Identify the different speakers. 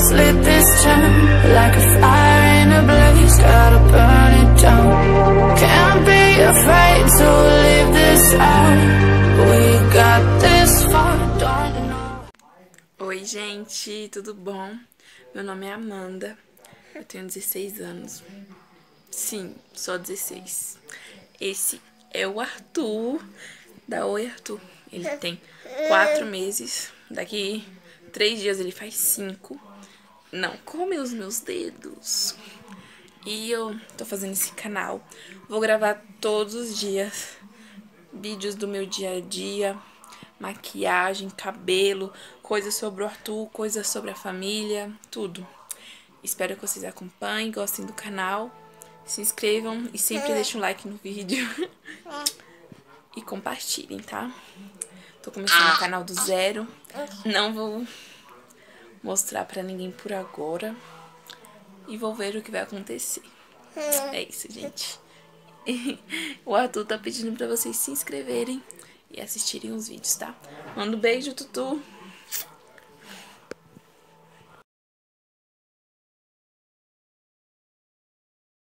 Speaker 1: let's lit this town like a fire in a blaze, gotta burn it down. Can't be afraid to leave this out. We got this far, don't know.
Speaker 2: Oi gente, tudo bom? Meu nome é Amanda, eu tenho 16 anos. Sim, só 16. Esse é o Arthur, da Oi Arthur. Ele tem 4 meses, daqui 3 dias ele faz 5. Não come os meus dedos. E eu tô fazendo esse canal. Vou gravar todos os dias vídeos do meu dia a dia, maquiagem, cabelo, coisas sobre o Arthur, coisas sobre a família, tudo. Espero que vocês acompanhem, gostem do canal, se inscrevam e sempre deixem um like no vídeo. E compartilhem, tá? Tô começando o canal do zero. Não vou mostrar pra ninguém por agora. E vou ver o que vai acontecer. É isso, gente. O Arthur tá pedindo pra vocês se inscreverem e assistirem os vídeos, tá? Manda um beijo, Tutu.